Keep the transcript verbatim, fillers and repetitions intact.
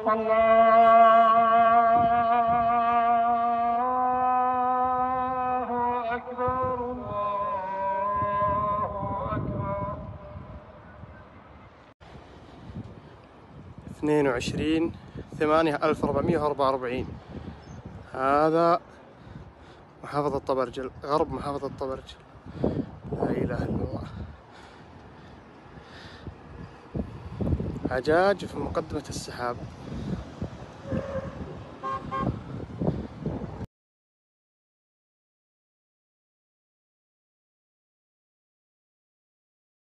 الله أكبر الله أكبر. اثنين وعشرين ثمانية ألف أربعمائة وأربعة وأربعين. هذا محافظة طبرجل، غرب محافظة طبرجل. لا إله إلا الله. عجاج في مقدمة السحاب.